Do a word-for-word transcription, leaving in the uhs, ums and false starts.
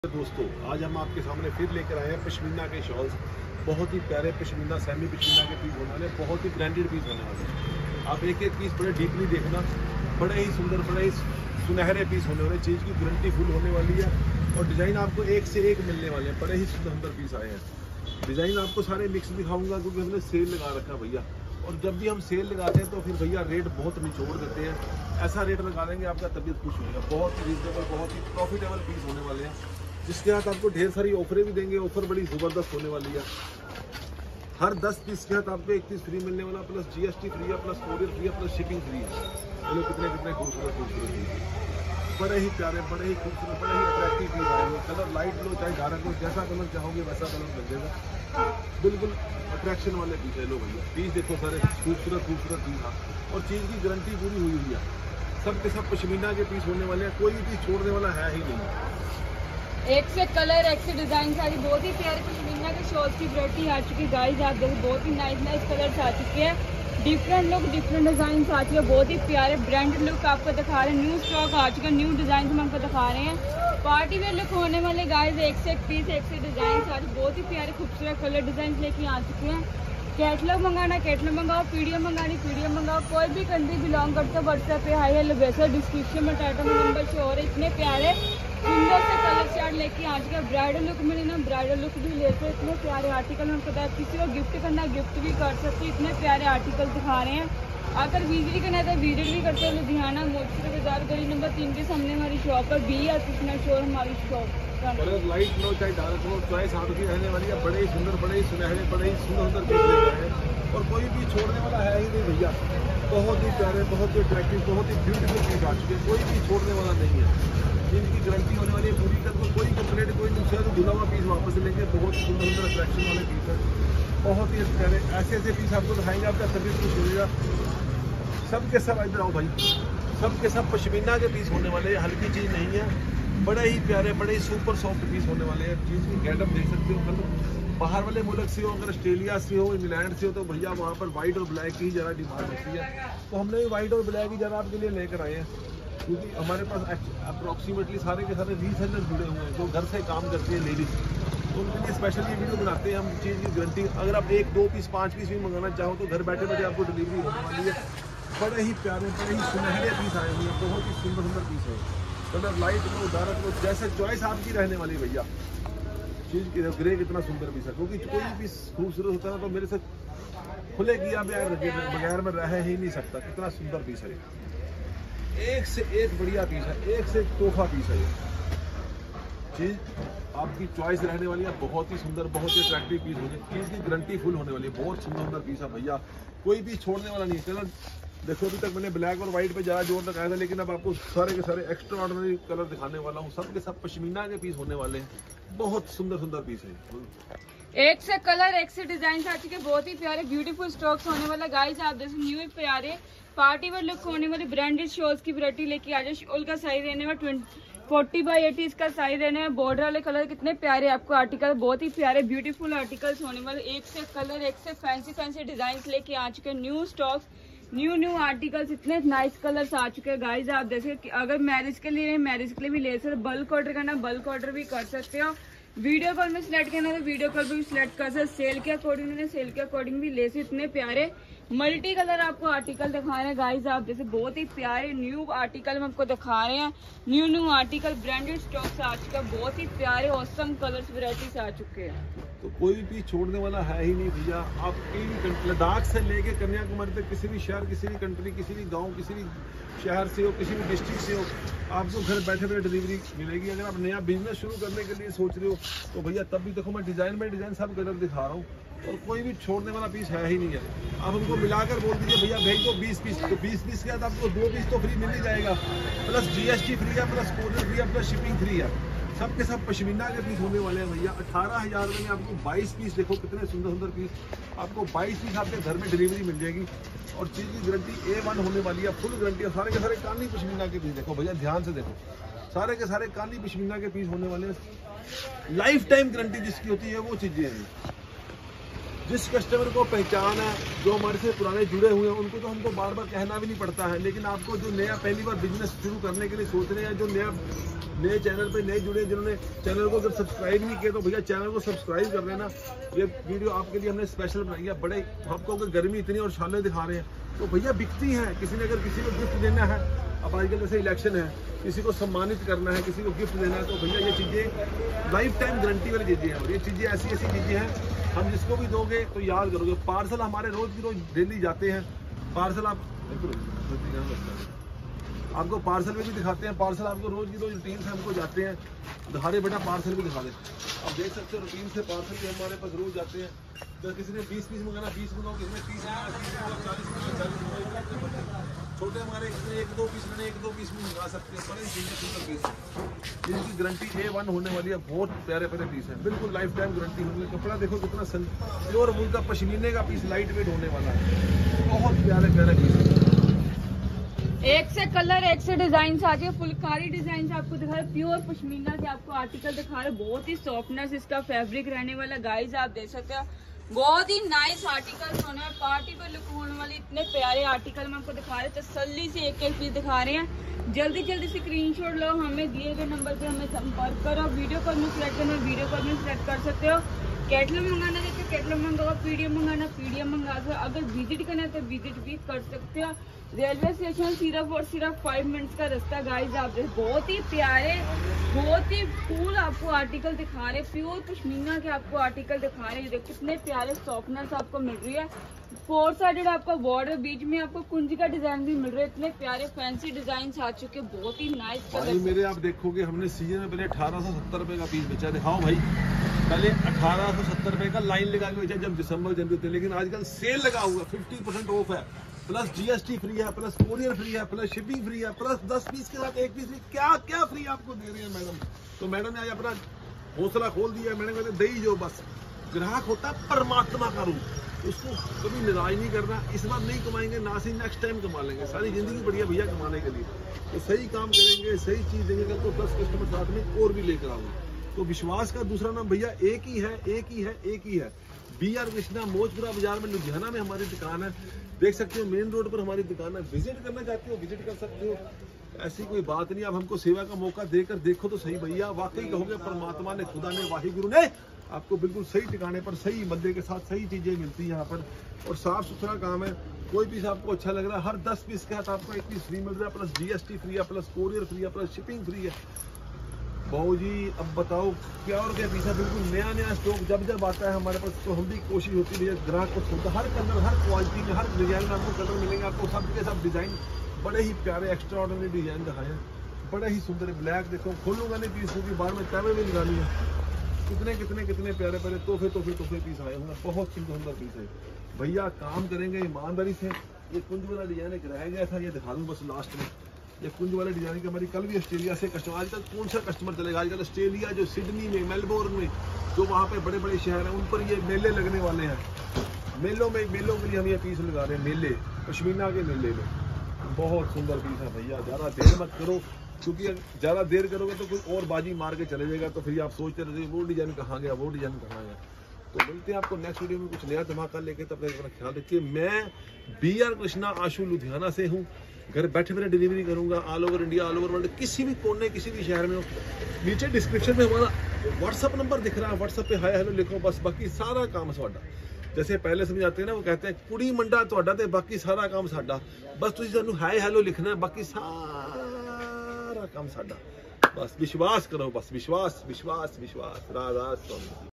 दोस्तों, आज हम आपके सामने फिर लेकर आए हैं पश्मीना के शॉल्स। बहुत ही प्यारे पश्मीना, सेमी पश्मीना के पीस होने वाले, बहुत ही ब्रांडेड पीस होने वाले हैं। आप एक एक पीस बड़े डीपली देखना, बड़े ही सुंदर, बड़े ही सुनहरे पीस होने वाले, चीज़ की गारंटी फुल होने वाली है और डिज़ाइन आपको एक से एक मिलने वाले हैं। बड़े ही सुंदर सुंदर पीस आए हैं। डिज़ाइन आपको सारे मिक्स दिखाऊंगा क्योंकि हमने सेल लगा रखा भैया, और जब भी हम सेल लगाते हैं तो फिर भैया रेट बहुत निचोड़ देते हैं। ऐसा रेट लगा देंगे आपका तबीयत खुश होगा। बहुत ही रीजनेबल, बहुत ही प्रॉफिटेबल पीस होने वाले हैं, जिसके साथ आपको ढेर सारी ऑफरें भी देंगे। ऑफर बड़ी ज़बरदस्त होने वाली है। हर दस पीस के साथ आपको एक पीस फ्री मिलने वाला, प्लस जीएसटी फ्री है, प्लस कोरियर फ्री है, प्लस शिपिंग फ्री है। चलो कितने कितने खूबसूरत खूबसूरत पीस, बड़े ही प्यारे, बड़े ही खूबसूरत, बड़े ही अट्रैक्टिव पीस आएंगे। कलर लाइट लो चाहे डार्क लो, जैसा कलर चाहोगे वैसा कलर मिल जाएगा। बिल्कुल अट्रैक्शन वाले पीस है। लो भैया पीस देखो, सारे खूबसूरत खूबसूरत पीस है और चीज़ की गारंटी पूरी हुई हुई है। सब के सब पश्मीना के पीस होने वाले हैं, कोई भी पीस छोड़ने वाला है ही नहीं। एक से कलर, एक से डिजाइन, सारी बहुत ही प्यारी पश्मीना के शॉल्स की वैरायटी आ चुकी है गाइस। आप देखो बहुत ही नाइस नाइस कलर्स आ चुके हैं, डिफरेंट लुक, डिफरेंट डिजाइन आ चुके हैं। बहुत ही प्यारे ब्रांडेड लुक आपको दिखा रहे हैं। न्यू स्टॉक आ चुका है, न्यू डिजाइन हम आपको दिखा रहे हैं। पार्टी वेयर लुक होने वाले गाइस, एक से एक पीस, एक से डिजाइन सारे बहुत ही प्यारे खूबसूरत कलर डिजाइन लेके आ चुके हैं। कैटलॉग मंगाना कैटलॉग मंगाओ, पीडीएफ मंगानी पीडीएफ मंगाओ। कोई भी कंट्री बिलोंग करते हो व्हाट्सएप पे हाई हेलो वैसा डिस्क्रिप्शन में टाटा में नंबर शो हो रहे। इतने प्यारे सुंदर से कलर चार्ट लेके आज का ब्राइडल लुक में ना ब्राइडल लुक भी लेते हैं। इतने प्यारे आर्टिकल हम पता है, किसी को गिफ्ट करना गिफ्ट भी कर सकते। इतने प्यारे आर्टिकल दिखा रहे हैं। अगर विजिट करना है तो विजिट भी करते हैं। लुधियाना मोचर बाजार गली नंबर तीन के सामने हमारी शॉप है। बी या कृष्णा शोर हमारी शॉप। कलर लाइट लो चाहे डार्क लो, चॉइस आपकी रहने वाली है। बड़े ही सुंदर, बड़े ही सुनहरे, बड़े ही सुंदर सुंदर पीस लेकर हैं और कोई भी छोड़ने वाला है ही नहीं भैया। बहुत ही प्यारे, बहुत ही अट्रैक्टिव, बहुत ही ब्यूटीफुल पीस आ चुके हैं, कोई भी छोड़ने वाला नहीं है। जिनकी गारंटी होने वाली है पूरी कर, तो कोई कंप्लेंट कोई नुकसान तो धुला हुआ पीस वापस लेंगे। बहुत ही सुंदर सुंदर अट्रैक्शन वाले पीस है, बहुत ही प्यारे। ऐसे ऐसे पीस आपको दिखाएंगे, आपका तबीयत कुछ होगा। सब के सब इधर आओ भाई, सब के सब पश्मीना के पीस होने वाले, हल्की चीज़ नहीं है। बड़े ही प्यारे, बड़े ही सुपर सॉफ्ट पीस होने वाले हैं। चीज़ की गेटअप देख सकते हो। मतलब बाहर वाले मुल्क से हो, अगर ऑस्ट्रेलिया से हो, इंग्लैंड से हो, तो भैया वहाँ पर वाइट और ब्लैक की ज़रा डिमांड होती है। तो हमने भी वाइट और ब्लैक ही ज़रा आपके लिए लेकर आए हैं, क्योंकि हमारे पास अप्रॉक्सीमेटली सारे के सारे रीसेलर जुड़े हुए हैं जो घर से काम करते हैं लेडीज, तो उनके लिए स्पेशल ये वीडियो बनाते हैं हम। चीज़ की गारंटी, अगर आप एक दो पीस पाँच पीस भी मंगाना चाहो तो घर बैठे बैठे आपको डिलीवरी होने वाली है। बड़े ही प्यारे, बड़े ही सुनहरे पीस आए हुए हैं, बहुत ही सुंदर सुंदर पीस है। कलर लाइट लो डार्क लो, जैसे चॉइस आपकी रहने वाली भैया। चीज़ की ग्रे कितना सुंदर पीस है, क्योंकि कोई पीस खूबसूरत होता है तो मेरे से खुले किया बगैर में रह ही नहीं सकता। कितना सुंदर पीस है, एक से एक बढ़िया पीस है, एक से एक तोहफा पीस है। चीज़ आपकी चॉइस रहने वाली है, बहुत ही सुंदर, बहुत ही अट्रैक्टिव पीस होगी। चीज़ की गारंटी फुल होने वाली है। बहुत सुंदर सुंदर पीस है भैया, कोई भी छोड़ने वाला नहीं है। कलर देखो, अभी तक मैंने ब्लैक और वाइट पे ज़्यादा जोर लगाया था, लेकिन अब आपको सारे के सारे एक्स्ट्रा ऑर्डिनरी कलर दिखाने वाला हूँ। सब के सब पश्मीना के पीस होने वाले हैं, बहुत सुंदर सुंदर पीस है। एक से कलर, एक से डिजाइन आ चुके, बहुत ही प्यारे ब्यूटीफुल स्टॉक्स होने वाला गाइस। आप जैसे न्यू प्यारे पार्टी वेयर लुक होने वाले ब्रांडेड शॉल्स की वैरायटी लेके आ जाए। शॉल का साइज रहने में ट्वेंटी फोर्टी बाई एटी इसका साइज रहने में। बॉर्डर वाले कलर कितने प्यारे आपको आर्टिकल, बहुत ही प्यारे ब्यूटीफुल आर्टिकल्स होने वाले। एक से कलर, एक से फैंसी फैंसी डिजाइन लेके आ चुके, new stocks, new new articles, इतने नाइस कलर्स आ चुके हैं गाइस। आप जैसे अगर मैरिज के लिए मैरिज के लिए भी ले सकते, बल्क ऑर्डर करना बल्क ऑर्डर भी कर सकते हो। वीडियो कॉल में सिलेक्ट करना तो वीडियो कॉल पे भी सिलेक्ट कर सकते। सेल के अकॉर्डिंग सेल के अकॉर्डिंग भी ले सकते। इतने प्यारे मल्टी कलर आपको आर्टिकल दिखा रहे हैं गाइस। आप जैसे बहुत ही प्यारे न्यू आर्टिकल हम आपको दिखा रहे हैं। New new article branded stocks आ चुका है, बहुत ही प्यारे ऑसम कलर्स वैरायटीज आ चुके हैं। तो कोई भी छोड़ने वाला है ही नहीं भैया। आप कहीं लद्दाख से लेके कन्याकुमारी तक, किसी भी शहर, किसी भी कंट्री, किसी भी गांव, किसी भी शहर से हो, किसी भी डिस्ट्रिक्ट से हो, आपको घर बैठे बैठे डिलीवरी मिलेगी। अगर आप नया बिजनेस शुरू करने के लिए सोच रहे हो तो भैया तब भी देखो, मैं डिज़ाइन में डिज़ाइन सब कलर दिखा रहा हूँ और कोई भी छोड़ने वाला पीस है ही नहीं है। आप हमको मिलाकर बोल दीजिए भैया भेज दो बीस पीस, तो बीस पीस के बाद आपको दो पीस तो फ्री मिल ही जाएगा, प्लस जीएसटी फ्री है, प्लस कोरियर फ्री है, प्लस शिपिंग फ्री है। सब के सब पश्मीना के पीस होने वाले हैं भैया। अठारह हज़ार में आपको बाईस पीस, देखो कितने सुंदर सुंदर पीस, आपको बाईस पीस आपके घर में डिलीवरी मिल जाएगी और चीज़ की गारंटी ए वन होने वाली है, फुल गारंटी है। सारे के सारे कानी पश्मीना के पीस देखो भैया, ध्यान से देखो, सारे के सारे कानी पश्मीना के पीस होने वाले हैं। लाइफ टाइम गारंटी जिसकी होती है वो चीज़ें हैं। जिस कस्टमर को पहचान है, जो हमारे से पुराने जुड़े हुए हैं, उनको तो हमको बार बार कहना भी नहीं पड़ता है। लेकिन आपको जो नया पहली बार बिजनेस शुरू करने के लिए सोच रहे हैं, जो नया नए चैनल पे नए जुड़े, जिन्होंने चैनल को अगर सब्सक्राइब नहीं किया तो भैया चैनल को सब्सक्राइब कर लेना। ये वीडियो आपके लिए हमने स्पेशल बनाई है। बड़े आपको अगर गर्मी इतनी और शाले दिखा रहे हैं तो भैया बिकती हैं। किसी ने अगर किसी को गिफ्ट देना है, अब आजकल जैसे इलेक्शन है, किसी को सम्मानित करना है, किसी को गिफ्ट देना है, तो भैया ये चीज़ें लाइफ टाइम गारंटी वाली चीज़ें हैं। और ये चीज़ें ऐसी ऐसी चीज़ें हैं, हम जिसको भी दोगे तो याद करोगे। पार्सल हमारे रोज की रोज डेली जाते हैं। पार्सल आप आपको पार्सल में भी दिखाते हैं। पार्सल आपको रोज की रोज रूटीन से हमको जाते हैं। दिखा बेटा पार्सल भी दिखा दे। आप देख सकते हो रूटीन से पार्सल भी हमारे पास रोज जाते हैं। तो किसी ने बीस पीस मंगाना बीस मंगाओ, किसी ने तीस मंगाना तीस मंगाओ, चालीस मंगाना चालीस मंगाओ। छोटे हमारे किसी ने एक दो पीस लेने एक दो पीस में मंगा सकते हैं। बड़े सुंदर सुंदर पीस जिनकी गारंटी ए वन होने वाली है। बहुत प्यारे प्यारे पीस है, बिल्कुल लाइफ टाइम गारंटी होगी। कपड़ा देखो कितना प्योर वूल का पश्मीने का पीस, लाइट वेट होने वाला है। बहुत प्यारे प्यारे पीस है। एक से कलर एक से डिजाइन आ गए। फुलकारी डिजाइन से आपको दिखा रहे, प्योर पश्मीना के आपको आर्टिकल दिखा रहे। बहुत ही सॉफ्टनेस इसका फैब्रिक रहने वाला। गाइस आप देख सकते हो, बहुत ही नाइस आर्टिकल होने वाले, पार्टी पर लुक होने वाले इतने प्यारे आर्टिकल में आपको दिखा रहे। तसल्ली से एक एक पीस दिखा रहे हैं। जल्दी जल्दी से स्क्रीनशॉट लो, हमें दिए गए नंबर पे हमें संपर्क करो। वीडियो कॉल में सिलेक्ट करना, वीडियो कॉल में सिलेक्ट कर सकते हो। कैटलॉग मंगाना है तो कैटलॉग मंगाओ, पीडीएफ मंगाना पीडीएफ मंगा दो। अगर विजिट करना है तो विजिट भी कर सकते हो। रेलवे स्टेशन सिर्फ और सिर्फ फाइव मिनट्स का रास्ता। गाइस आप देख, बहुत ही प्यारे, बहुत ही कूल आपको आर्टिकल दिखा रहे। प्योर पश्मीना के आपको आर्टिकल दिखा रहे हैं। देखो कितने प्यारे सॉफ्टनेस आपको मिल रही है। फोर साइडेड आपका बॉर्डर, बीच में आपको कुंजी का डिजाइन भी मिल रहा है। इतने प्यारे फैंसी डिजाइन आ चुके हैं, बहुत ही नाइस भाई मेरे। आप देखोगे हमने सीजन में पहले अठारह सौ सत्तर रुपए का पीस बेचा। दिखाओ भाई, पहले अठारह सौ सत्तर रुपए का लाइन लगा के बेचा जब दिसंबर जनवरी थे। लेकिन आजकल सेल लगा हुआ, फिफ्टी परसेंट ऑफ है, प्लस जीएसटी फ्री है, प्लस कोरियर फ्री है, प्लस शिपिंग फ्री है, प्लस दस पीस के साथ एक पीस फ्री। क्या क्या फ्री आपको दे रहे हैं मैडम। तो मैडम ने आज अपना हौसला खोल दिया। मैंने कहते दे ही जो, बस ग्राहक होता है परमात्मा का रूप, उसको कभी निराश नहीं करना। इस बार नहीं कमाएंगे ना, से नेक्स्ट टाइम कमा लेंगे। सारी जिंदगी बढ़िया भैया कमाने के लिए तो सही काम करेंगे, सही चीज देंगे, कल को दस कस्टमर साथ में और भी लेकर आऊंगे। तो विश्वास का दूसरा नाम भैया एक ही है, एक ही है, एक ही है। बी आर कृष्णा, मौजपुरा बाजार में लुधियाना में हमारी दुकान है। देख सकते हो मेन रोड पर हमारी दुकान है। विजिट करना चाहते हो विजिट कर सकते हो, ऐसी कोई बात नहीं। आप हमको सेवा का मौका देकर देखो तो सही भैया, वाकई कहोगे परमात्मा ने, खुदा ने, वाहिगुरु ने आपको बिल्कुल सही ठिकाने पर सही बंदे के साथ सही चीजें मिलती है यहाँ पर। और साफ सुथरा काम है। कोई पीस आपको अच्छा लग रहा है, हर दस पीस के साथ आपको एक पीस फ्री मिल रहा है, प्लस जीएसटी फ्री है, प्लस कोरियर फ्री है, प्लस शिपिंग फ्री है। बाबू जी अब बताओ क्या और क्या पीस है। बिल्कुल नया नया स्टॉक जब जब आता है हमारे पास तो हम भी कोशिश होती है ग्राहक को सुनता। हर कलर, हर क्वालिटी में, हर डिजाइन में आपको कलर मिलेंगे। आपको सब के सब डिजाइन बड़े ही प्यारे एक्स्ट्रा ऑर्डिनरी डिजाइन दिखाए हैं, बड़े ही सुंदर। ब्लैक देखो, खोलूंगा नहीं पीस क्योंकि बाहर में तवे में लगानी है। कितने कितने कितने प्यारे प्यारे तोहफे तोहफे तोहफे पीस आए हुए हैं। बहुत सुंदर सुंदर पीस है भैया। काम करेंगे ईमानदारी से। ये कुंज वाला डिजाइन एक रह गया था, ये दिखा दूँ बस लास्ट में। ये कुंज वाले डिजाइन की हमारी कल भी ऑस्ट्रेलिया से कस्टमर, आजकल कौन सा कस्टमर चलेगा आजकल ऑस्ट्रेलिया, जो सिडनी में, मेलबोर्न में, जो वहाँ पे बड़े बड़े शहर हैं, उन पर ये मेले लगने वाले हैं। मेलों में मेलों के लिए हम ये पीस लगा रहे हैं, मेले, पश्मीना के मेले में। बहुत सुंदर पीस है भैया। ज़्यादा देर मत करो, क्योंकि ज़्यादा देर करोगे तो कोई और बाजी मार के चले जाएगा। तो फिर आप सोचते रहोगे वो डिजाइन कहाँ गया, वो डिजाइन कहाँ गया। तो मिलते हैं आपको नेक्स्ट वीडियो में कुछ नया धमाका लेके। तब तक अपना ख्याल रखिए। मैं बी आर कृष्णा आशु लुधियाना से हूँ। घर बैठे बैठे डिलीवरी करूंगा all over India, all over world, किसी भी कोने, किसी भी शहर में हो। नीचे डिस्क्रिप्शन में हमारा व्हाट्सअप नंबर दिख रहा है, व्हाट्सअप पे हाय हेलो लिखो बस। बाकी सारा काम साडा, जैसे पहले समझाते हैं ना, वो कहते हैं कुड़ी मंडा तुहाडा ते बाकी सारा काम साडा। बस तुसीं सानू हाय हेलो लिखना है, बाकी सारा काम साडा। बस विश्वास करो, बस विश्वास विश्वास विश्वास। राधा स्वामी।